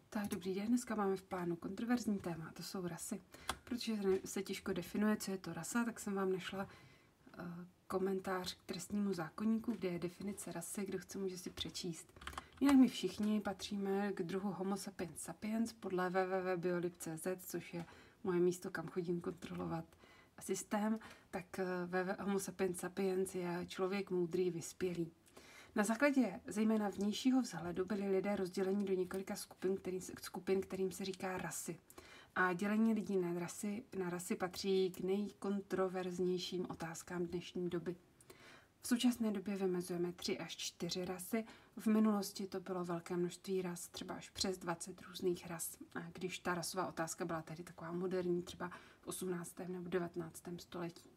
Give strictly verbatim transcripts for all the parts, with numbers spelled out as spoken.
Tak dobrý den, dneska máme v plánu kontroverzní téma, to jsou rasy. Protože se těžko definuje, co je to rasa, tak jsem vám našla uh, komentář k trestnímu zákoníku, kde je definice rasy, kdo chce, může si přečíst. Jinak my všichni patříme k druhu Homo sapiens sapiens podle w w w tečka biolib tečka c z, což je moje místo, kam chodím kontrolovat systém, tak uh, Homo sapiens sapiens je člověk moudrý, vyspělý. Na základě zejména vnějšího vzhledu byli lidé rozděleni do několika skupin, kterým, skupin, kterým se říká rasy. A dělení lidí na rasy, na rasy patří k nejkontroverznějším otázkám dnešní doby. V současné době vymezujeme tři až čtyři rasy. V minulosti to bylo velké množství ras, třeba až přes dvacet různých ras. A když ta rasová otázka byla tehdy taková moderní, třeba v osmnáctém nebo devatenáctém století.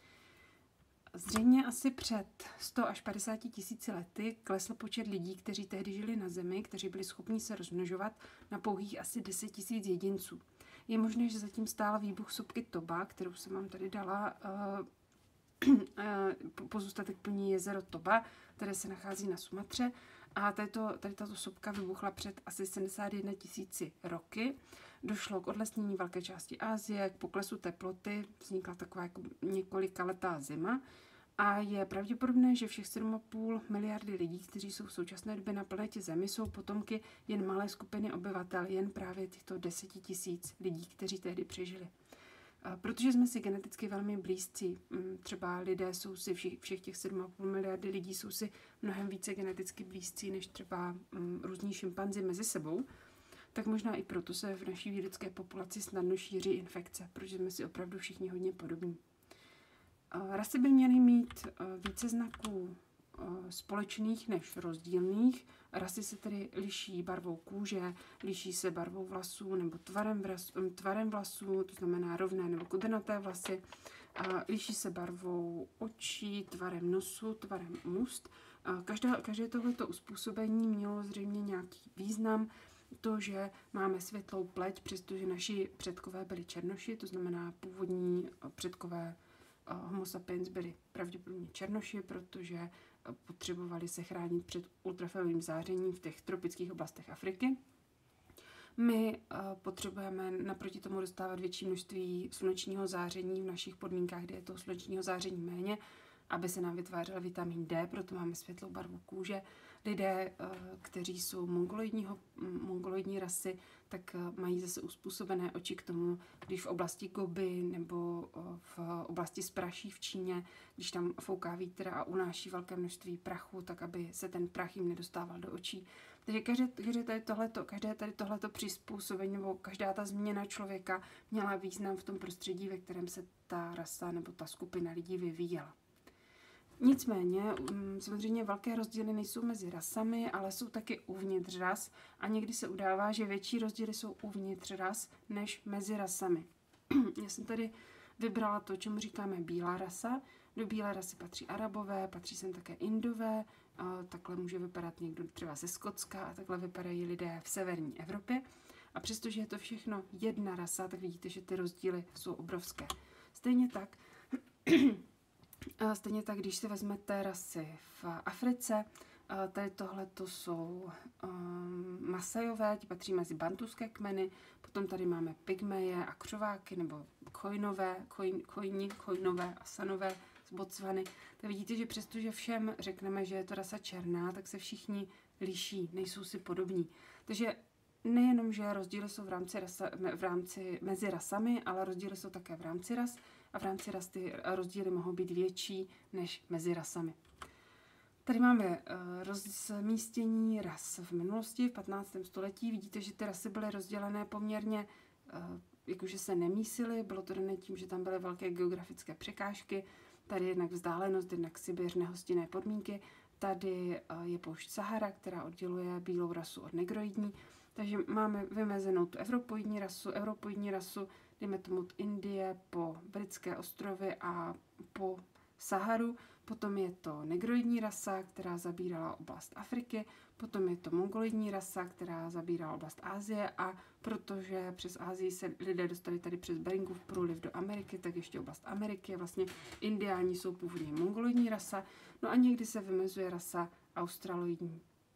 Zřejmě asi před sto až padesáti tisíci lety klesl počet lidí, kteří tehdy žili na Zemi, kteří byli schopni se rozmnožovat, na pouhých asi deset tisíc jedinců. Je možné, že zatím stál výbuch sopky Toba, kterou jsem vám tady dala, uh, uh, pozůstatek plní jezero Toba, které se nachází na Sumatře. A tato, tady tato sopka vybuchla před asi sedmdesáti jedněmi tisíci roky. Došlo k odlesnění velké části Asie, k poklesu teploty, vznikla taková jako několikaletá zima a je pravděpodobné, že všech sedm a půl miliardy lidí, kteří jsou v současné době na planetě Zemi, jsou potomky jen malé skupiny obyvatel, jen právě těchto deseti tisíc lidí, kteří tehdy přežili. Protože jsme si geneticky velmi blízcí, třeba lidé jsou si, všech, všech těch sedm a půl miliardy lidí jsou si mnohem více geneticky blízcí než třeba různí šimpanzi mezi sebou, tak možná i proto se v naší lidské populaci snadno šíří infekce, protože jsme si opravdu všichni hodně podobní. Rasy by měly mít více znaků společných než rozdílných. Rasy se tedy liší barvou kůže, liší se barvou vlasů nebo tvarem, vras, tvarem vlasů, to znamená rovné nebo kudrnaté vlasy. Liší se barvou očí, tvarem nosu, tvarem úst. Každé, každé tohleto uspůsobení mělo zřejmě nějaký význam. To, že máme světlou pleť, přestože naši předkové byli černoši, to znamená původní předkové Homo sapiens byli pravděpodobně černoši, protože potřebovali se chránit před ultrafialovým zářením v těch tropických oblastech Afriky. My potřebujeme naproti tomu dostávat větší množství slunečního záření v našich podmínkách, kde je toho slunečního záření méně, aby se nám vytvářel vitamin D, proto máme světlou barvu kůže. Lidé, kteří jsou mongoloidního, mongoloidní rasy, tak mají zase uspůsobené oči k tomu, když v oblasti Gobi nebo v oblasti Spraší v Číně, když tam fouká vítr a unáší velké množství prachu, tak aby se ten prach jim nedostával do očí. Takže každé, každé, tady tohleto, každé tady tohleto přizpůsobení nebo každá ta změna člověka měla význam v tom prostředí, ve kterém se ta rasa nebo ta skupina lidí vyvíjela. Nicméně, samozřejmě velké rozdíly nejsou mezi rasami, ale jsou taky uvnitř ras a někdy se udává, že větší rozdíly jsou uvnitř ras než mezi rasami. Já jsem tady vybrala to, čemu říkáme bílá rasa. Do bílé rasy patří Arabové, patří sem také Indové, takhle může vypadat někdo třeba ze Skotska a takhle vypadají lidé v severní Evropě. A přestože je to všechno jedna rasa, tak vidíte, že ty rozdíly jsou obrovské. Stejně tak A stejně tak, když si vezmete rasy v Africe, tady tohle to jsou um, Masajové, ti patří mezi bantuské kmeny, potom tady máme Pygmeje a křováky, nebo Khojnové, Khojni, Khojnové a Sanové z Botswany. Tak vidíte, že přestože všem řekneme, že je to rasa černá, tak se všichni liší, nejsou si podobní. Takže nejenom, že rozdíly jsou v rámci, rasa, v rámci mezi rasami, ale rozdíly jsou také v rámci ras a v rámci ras ty rozdíly mohou být větší než mezi rasami. Tady máme rozmístění ras v minulosti, v patnáctém století. Vidíte, že ty rasy byly rozdělené poměrně, jakože se nemísily. Bylo to dané tím, že tam byly velké geografické překážky. Tady jednak vzdálenost, jednak Sibiř, nehostinné podmínky. Tady je poušť Sahara, která odděluje bílou rasu od negroidní. Takže máme vymezenou tu evropoidní rasu, europoidní rasu, dejme tomu od Indie po britské ostrovy a po Saharu. Potom je to negroidní rasa, která zabírala oblast Afriky. Potom je to mongoloidní rasa, která zabírala oblast Asie. A protože přes Asii se lidé dostali tady přes Beringův průliv do Ameriky, tak ještě oblast Ameriky. Vlastně indiáni jsou původně mongoloidní rasa. No a někdy se vymezuje rasa australoidní.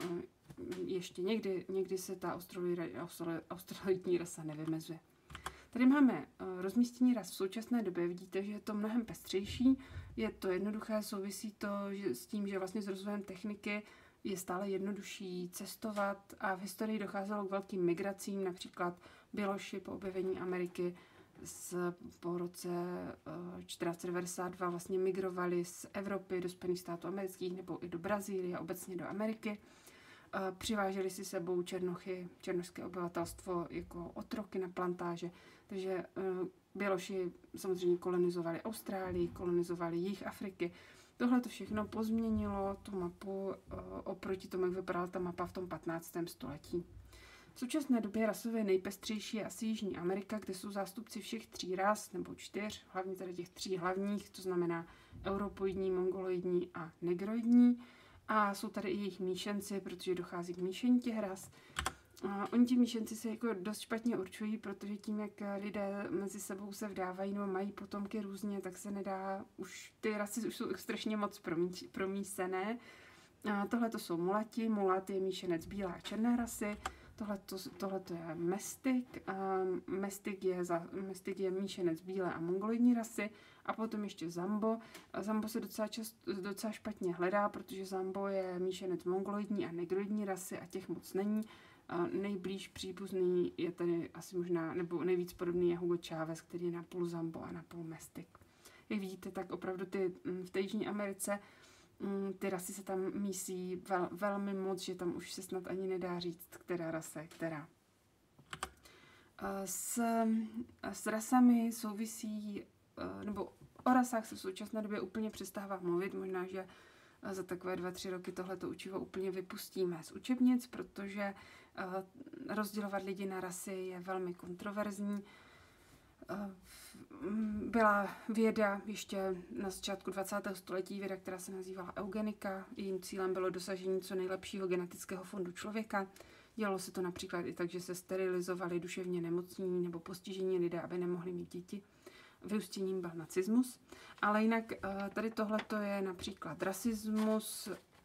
ještě někdy, někdy se ta australoidní rasa nevymezuje. Tady máme uh, rozmístění ras v současné době. Vidíte, že je to mnohem pestřejší. Je to jednoduché, souvisí to že s tím, že vlastně s rozvojem techniky je stále jednodušší cestovat a v historii docházelo k velkým migracím, například Běloši po objevení Ameriky z, po roce uh, čtrnáct set devadesát dva vlastně migrovali z Evropy do Spojených států amerických nebo i do Brazílie, obecně do Ameriky. Uh, přiváželi si sebou černochy, černošské obyvatelstvo jako otroky na plantáže, takže uh, Běloši samozřejmě kolonizovali Austrálii, kolonizovali jih Afriky. Tohle to všechno pozměnilo tu mapu uh, oproti tomu, jak vypadala ta mapa v tom patnáctém století. V současné době rasově nejpestřejší je asi Jižní Amerika, kde jsou zástupci všech tří ras, nebo čtyř, hlavně tady těch tří hlavních, to znamená europoidní, mongoloidní a negroidní. A jsou tady i jejich míšenci, protože dochází k míšení těch ras. A oni ti míšenci se jako dost špatně určují, protože tím, jak lidé mezi sebou se vdávají nebo mají potomky různě, tak se nedá, už ty rasy už jsou strašně moc promí, promísené. Tohle to jsou mulati, mulat je míšenec bílé a černé rasy. Tohle je mestik. Mestik je, za, mestik je míšenec bílé a mongoloidní rasy. A potom ještě zambo. Zambo se docela, čast, docela špatně hledá, protože zambo je míšenec mongoloidní a negroidní rasy a těch moc není. Nejblíž příbuzný je tady asi možná, nebo nejvíc podobný je Hugo Chávez, který je napůl zambo a napůl mestik. Jak vidíte, tak opravdu ty, v té Jižní Americe ty rasy se tam mísí vel, velmi moc, že tam už se snad ani nedá říct, která rasa je která. S, s rasami souvisí, nebo o rasách se v současné době úplně přestává mluvit, možná, že za takové dva, tři roky tohleto učivo úplně vypustíme z učebnic, protože rozdělovat lidi na rasy je velmi kontroverzní. Byla věda ještě na začátku dvacátého století, věda, která se nazývala eugenika. Jejím cílem bylo dosažení co nejlepšího genetického fondu člověka. Dělalo se to například i tak, že se sterilizovali duševně nemocní nebo postižení lidé, aby nemohli mít děti. Vyústěním byl nacismus. Ale jinak tady tohleto je například rasismus.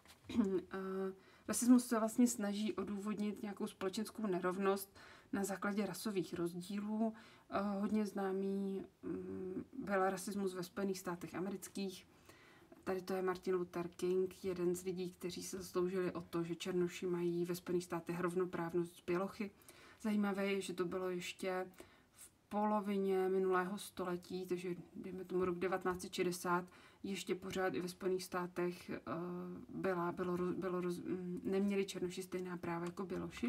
Rasismus se vlastně snaží odůvodnit nějakou společenskou nerovnost na základě rasových rozdílů. Hodně známý byl rasismus ve Spojených státech amerických. Tady to je Martin Luther King, jeden z lidí, kteří se zasloužili o to, že černoši mají ve Spojených státech rovnoprávnost s bělochy. Zajímavé je, že to bylo ještě v polovině minulého století, takže dejme tomu rok devatenáct set šedesát, ještě pořád i ve Spojených státech byla, bylo, bylo, neměli černoši stejná práva jako běloši.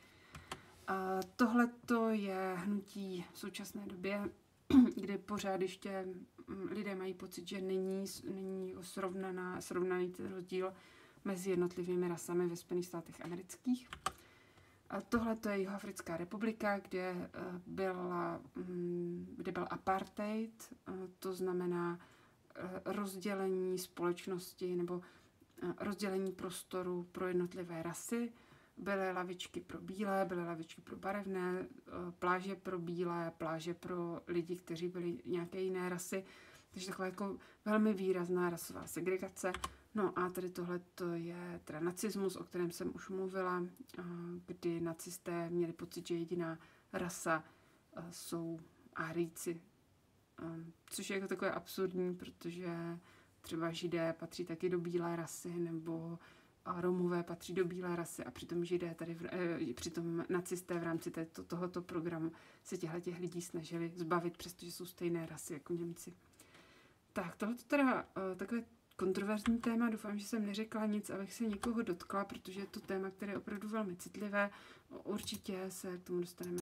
Tohle je hnutí v současné době, kde pořád ještě lidé mají pocit, že není, není srovnaná, srovnaný ten rozdíl mezi jednotlivými rasami ve Spojených státech amerických. Tohle je Jihoafrická republika, kde, byla, kde byl apartheid, to znamená rozdělení společnosti nebo rozdělení prostoru pro jednotlivé rasy. Byly lavičky pro bílé, byly lavičky pro barevné, pláže pro bílé, pláže pro lidi, kteří byli nějaké jiné rasy. Takže taková jako velmi výrazná rasová segregace. No a tady tohle je teda nacismus, o kterém jsem už mluvila, kdy nacisté měli pocit, že jediná rasa jsou Árijci. Což je jako takové absurdní, protože třeba Židé patří taky do bílé rasy, nebo a Romové patří do bílé rasy a přitom Židé tady, v, eh, přitom nacisté v rámci této, tohoto programu se těchto lidí snažili zbavit, přestože jsou stejné rasy jako Němci. Tak, tohle je teda uh, takové kontroverzní téma, doufám, že jsem neřekla nic, abych se někoho dotkla, protože je to téma, které je opravdu velmi citlivé, určitě se k tomu dostaneme.